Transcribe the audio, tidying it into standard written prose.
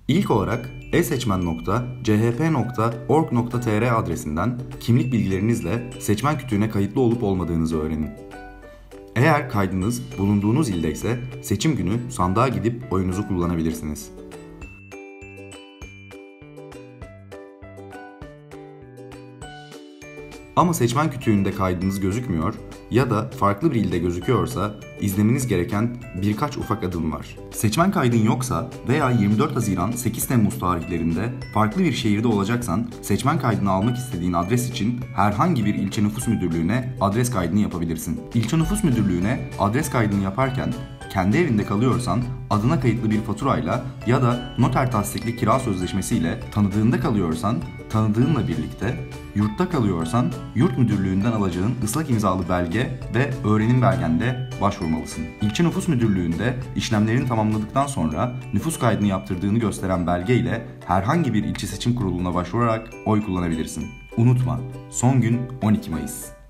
İlk olarak e-seçmen.chp.org.tr adresinden kimlik bilgilerinizle seçmen kütüğüne kayıtlı olup olmadığınızı öğrenin. Eğer kaydınız bulunduğunuz ilde ise seçim günü sandığa gidip oyunuzu kullanabilirsiniz. Ama seçmen kütüğünde kaydınız gözükmüyor ya da farklı bir ilde gözüküyorsa izlemeniz gereken birkaç ufak adım var. Seçmen kaydın yoksa veya 24 Haziran 8 Temmuz tarihlerinde farklı bir şehirde olacaksan seçmen kaydını almak istediğin adres için herhangi bir ilçe nüfus müdürlüğüne adres kaydını yapabilirsin. İlçe nüfus müdürlüğüne adres kaydını yaparken kendi evinde kalıyorsan adına kayıtlı bir faturayla ya da noter tasdikli kira sözleşmesiyle, tanıdığında kalıyorsan tanıdığınla birlikte, yurtta kalıyorsan yurt müdürlüğünden alacağın ıslak imzalı belge ve öğrenim belgenle başvurmalısın. İlçe nüfus müdürlüğünde işlemlerini tamamladıktan sonra nüfus kaydını yaptırdığını gösteren belge ile herhangi bir ilçe seçim kuruluna başvurarak oy kullanabilirsin. Unutma, son gün 12 Mayıs.